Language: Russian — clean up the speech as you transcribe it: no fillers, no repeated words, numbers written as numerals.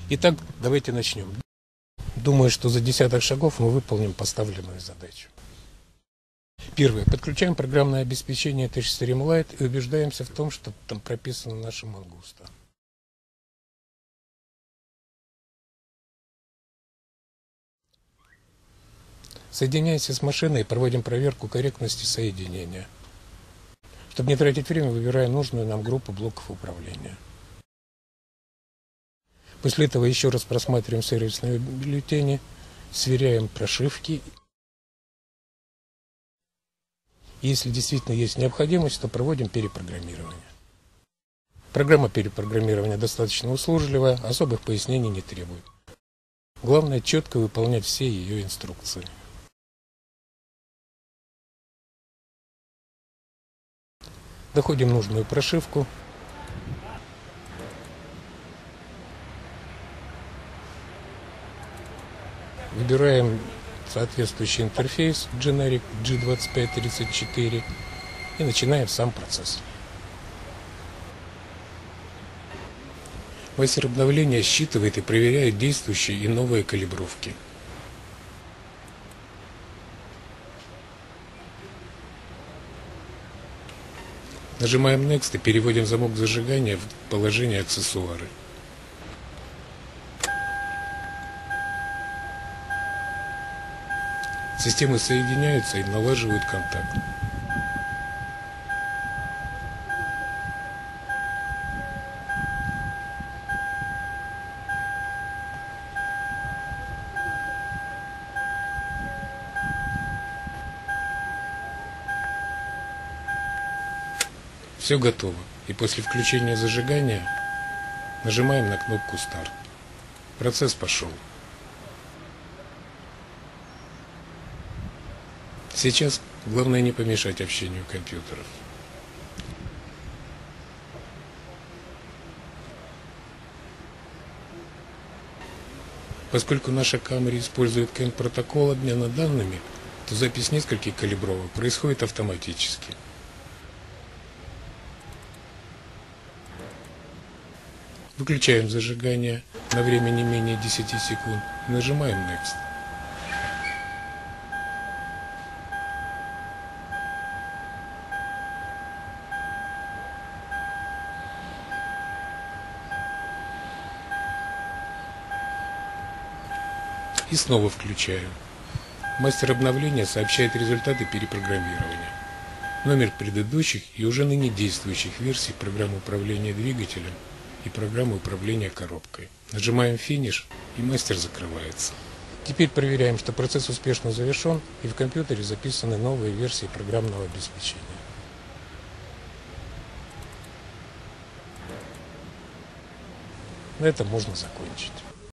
Итак, давайте начнем. Думаю, что за десяток шагов мы выполним поставленную задачу. Первое. Подключаем программное обеспечение TouchStream Lite и убеждаемся в том, что там прописана наша Mangusta. Соединяемся с машиной и проводим проверку корректности соединения. Чтобы не тратить время, выбираем нужную нам группу блоков управления. После этого еще раз просматриваем сервисные бюллетени, сверяем прошивки. И если действительно есть необходимость, то проводим перепрограммирование. Программа перепрограммирования достаточно услужливая, особых пояснений не требует. Главное четко выполнять все ее инструкции. Доходим нужную прошивку. Выбираем соответствующий интерфейс Generic G2534 и начинаем сам процесс. Мастер обновления считывает и проверяет действующие и новые калибровки. Нажимаем Next и переводим замок зажигания в положение аксессуары. Системы соединяются и налаживают контакт. Все готово. И после включения зажигания нажимаем на кнопку «Старт». Процесс пошел. Сейчас главное не помешать общению компьютеров. Поскольку наша камера использует CAN-протокол обмена данными, то запись нескольких калибровок происходит автоматически. Выключаем зажигание на время не менее 10 секунд и нажимаем Next. И снова включаю. Мастер обновления сообщает результаты перепрограммирования. Номер предыдущих и уже ныне действующих версий программы управления двигателем и программы управления коробкой. Нажимаем «Финиш» и мастер закрывается. Теперь проверяем, что процесс успешно завершен и в компьютере записаны новые версии программного обеспечения. На этом можно закончить.